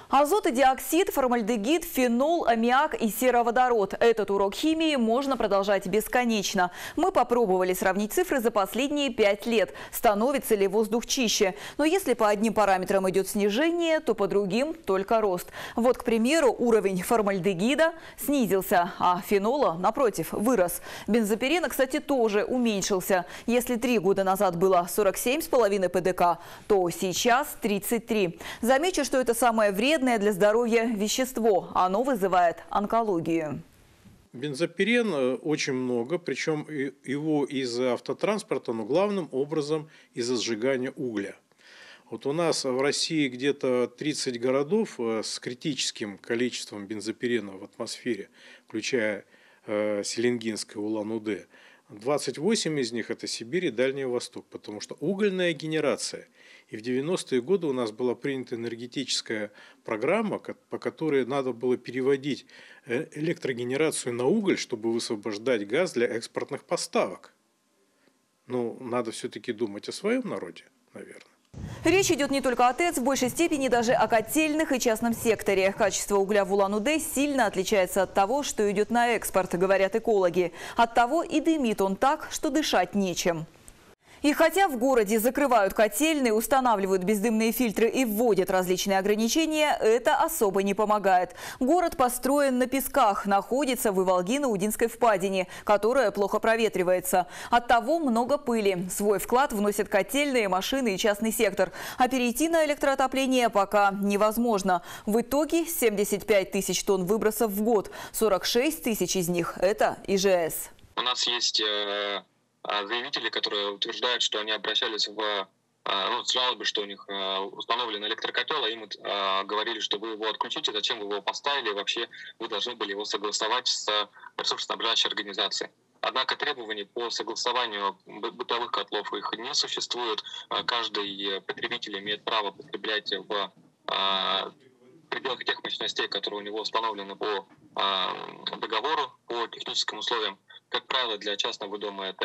Азот и диоксид, формальдегид, фенол, аммиак и сероводород. Этот урок химии можно продолжать бесконечно. Мы попробовали сравнить цифры за последние 5 лет. Становится ли воздух чище? Но если по одним параметрам идет снижение, то по другим только рост. Вот, к примеру, уровень формальдегида снизился, а фенола, напротив, вырос. Бензопирена, кстати, тоже уменьшился. Если 3 года назад было 47,5 ПДК, то сейчас 33. Замечу, что это самое вредное для здоровья вещество. Оно вызывает онкологию. Бензопирен очень много, причем его из-за автотранспорта, но главным образом из-за сжигания угля. Вот у нас в России где-то 30 городов с критическим количеством бензопирена в атмосфере, включая Селенгинск и Улан-Удэ. 28 из них – это Сибирь и Дальний Восток, потому что угольная генерация. И в 90-е годы у нас была принята энергетическая программа, по которой надо было переводить электрогенерацию на уголь, чтобы высвобождать газ для экспортных поставок. Но надо все-таки думать о своем народе, наверное. Речь идет не только о ТЭЦ, в большей степени даже о котельных и частном секторе. Качество угля в Улан-Удэ сильно отличается от того, что идет на экспорт, говорят экологи. Оттого и дымит он так, что дышать нечем. И хотя в городе закрывают котельные, устанавливают бездымные фильтры и вводят различные ограничения, это особо не помогает. Город построен на песках, находится в Иволги-на-Удинской впадине, которая плохо проветривается. Оттого много пыли. Свой вклад вносят котельные, машины и частный сектор. А перейти на электроотопление пока невозможно. В итоге 75 тысяч тонн выбросов в год. 46 тысяч из них – это ИЖС. У нас есть заявители, которые утверждают, что они обращались с жалобой, что у них установлен электрокотел, а им говорили, что вы его отключите, зачем вы его поставили, вообще вы должны были его согласовать с ресурсоснабжающей организацией. Однако требований по согласованию бытовых котлов их не существует. Каждый потребитель имеет право потреблять в пределах тех мощностей, которые у него установлены по договору, по техническим условиям. Как правило, для частного дома это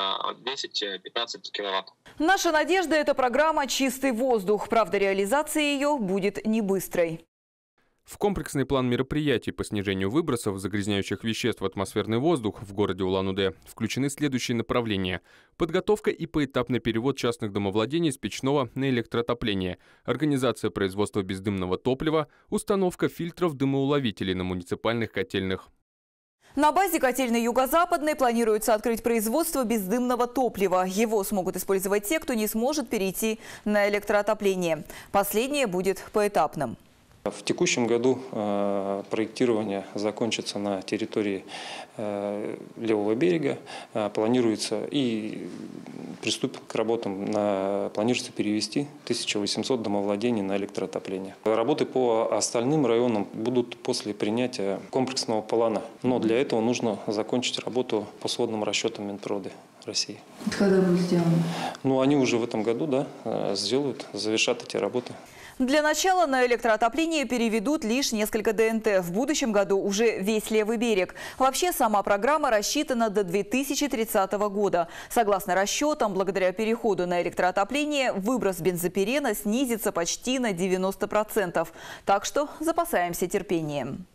10-15 киловатт. Наша надежда – это программа «Чистый воздух». Правда, реализация ее будет не быстрой. В комплексный план мероприятий по снижению выбросов загрязняющих веществ в атмосферный воздух в городе Улан-Удэ включены следующие направления: подготовка и поэтапный перевод частных домовладений с печного на электроотопление, организация производства бездымного топлива, установка фильтров дымоуловителей на муниципальных котельных. На базе котельной Юго-Западной планируется открыть производство бездымного топлива. Его смогут использовать те, кто не сможет перейти на электроотопление. Последнее будет поэтапным. В текущем году проектирование закончится на территории левого берега. Планируется и приступим к работам. Планируется перевести 1800 домовладений на электроотопление. Работы по остальным районам будут после принятия комплексного плана. Но для этого нужно закончить работу по сводным расчетам Минприроды России. Это когда будет сделано? Они уже в этом году сделают, завершат эти работы. Для начала на электроотопление переведут лишь несколько ДНТ. В будущем году уже весь левый берег. Вообще сама программа рассчитана до 2030 года. Согласно расчетам, благодаря переходу на электроотопление выброс бензопирена снизится почти на 90%. Так что запасаемся терпением.